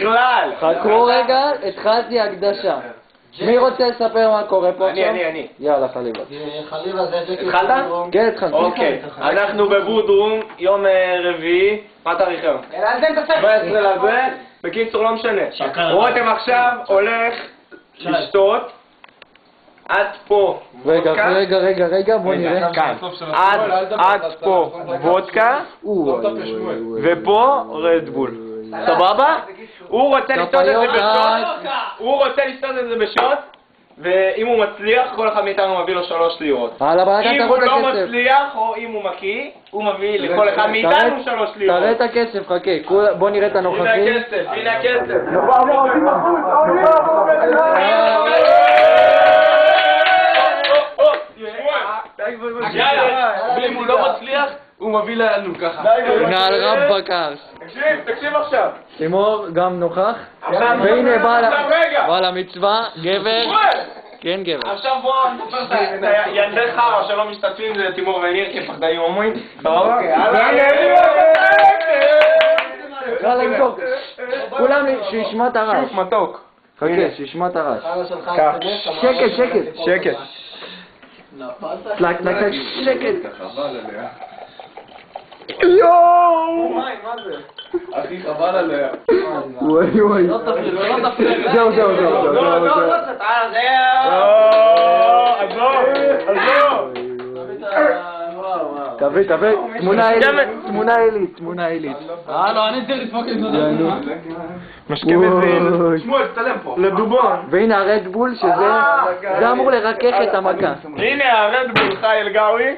בכלל. חכו רגע, התחלתי הקדשה. מי רוצה לספר מה קורה פה עכשיו? אני. יאללה, חליבה. התחלת? כן, התחלתי. אוקיי, אנחנו בבודרום, יום רביעי, מה תאריך היום? 17 לזה, בקיצור לא משנה. רותם עכשיו הולך לשתות, עד פה רגע, בוא נראה. עד פה וודקה, ופה רדבול. סבבה? הוא רוצה לשתות את זה בשוט, ואם הוא מצליח, כל אחד מאיתנו מביא לו 3 לירות. אם הוא לא מצליח, או אם הוא מקיא, הוא מביא לכל אחד מאיתנו 3 לירות. תראה את הכסף, חכה, בוא נראה את הנוכחים. הנה הכסף. ואם הוא לא מצליח, הוא מביא לנו ככה. נעל רב בקרס. תקשיב עכשיו. תימור גם נוכח. והנה בעל המצווה, גבר. כן, גבר. עכשיו בוא נספר את ילדי חרא שלא משתתפים, זה תימור וניר כפחדאים הומואים. סבבה? יאללה, נמתוק. כולם שישמע את הרעש. שוב מתוק. חכה, שישמע את הרעש. שקט. שקט. יואו! מה זה? אחי, חבל עליה. וואי. זהו. תביא, תמונה עילית. לא, אני צריך לדפוק את זה. משקה מזין. שמואל, תצלם פה. לדובון. והנה הרדבול, שזה אמור לרכך את המכה. הנה הרדבול חי אלגאווי.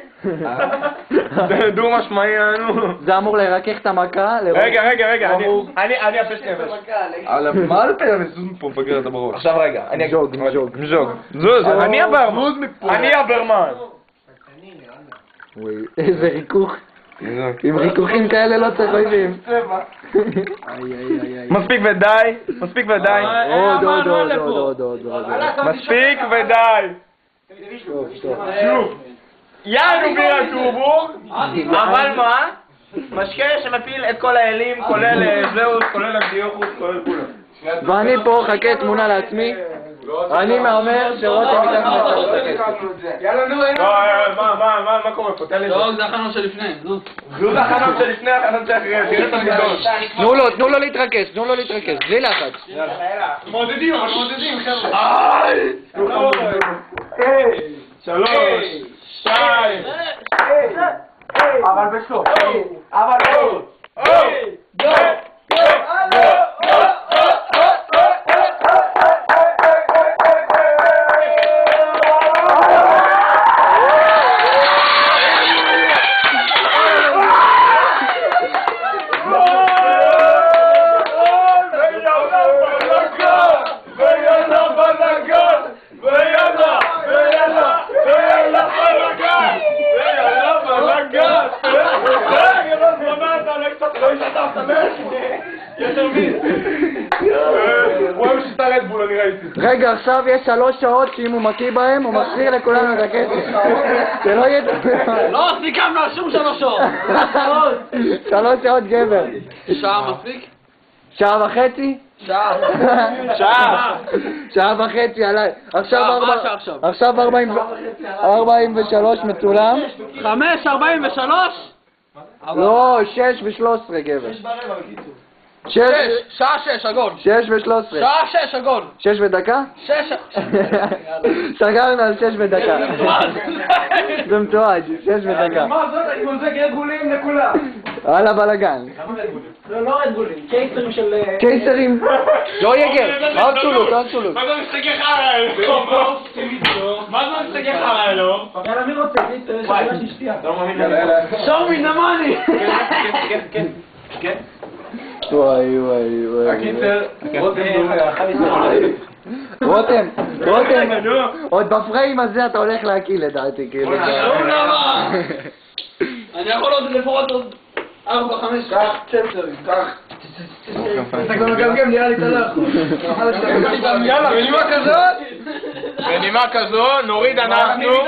דו משמעי לנו. זה אמור לרכך את המכה. רגע, אני אפה שני נפש. מה על פיה מזוז פה מפגר את הבראש? עכשיו רגע, אני מז'וג. זוז, אני הברמן. וואי, איזה ריכוך. עם ריכוכים כאלה לא צריך אויבים. מספיק ודי. עוד. מספיק ודי. שוב. יאנו בירה טורבו, אבל מה? משקה שמפיל את כל האלים, כולל זהוס, כולל אנטיוכוס, כולל כולם. ואני פה חכה תמונה לעצמי. אני מהמר שרותם ייקח מצב את הכסף. יאללה נו, מה קורה פה? תן לי לא, זה החנון שלפני, זוז. זה החנון שלפני, החנון שאחרי, תראה את המגדול. תנו לו להתרכז, בלי לחץ. מודדים, חבר'ה. 3, 2, אבל בשלוף. רגע, עכשיו יש 3 שעות שאם הוא מקיא בהם, הוא מחזיר לכולנו את הכסף. זה לא יהיה... לא, סיכמנו על שום 3 שעות. 3 שעות גבר. שעה מספיק? שעה וחצי? שעה וחצי עליי. עכשיו 43 מצולם. 5:43? לא, 6:13 גבר. 6, שעה 6, עגול. 6:13. שעה 6, עגול. 6 ודקה? 6. סגרנו על 6 ודקה. זה מתועד, 6 ודקה. מה זאת? עם זה גדגולים לכולם. על הבלגן. לא רדבולים, קייסרים של... קייסרים. לא יגר, אבסולוט. מה זה משחקי חרא האלו? יאללה, מי רוצה? שור מן המאני. כן. וואי. הקיצר, רותם, עוד בפריים הזה אתה הולך להקיא לדעתי, כאילו. אני יכול עוד לפחות עוד 4-5 כך. אתה כבר מגמגם, נראה לי אתה לא יכול. יאללה, בנימה כזו, נוריד אנחנו.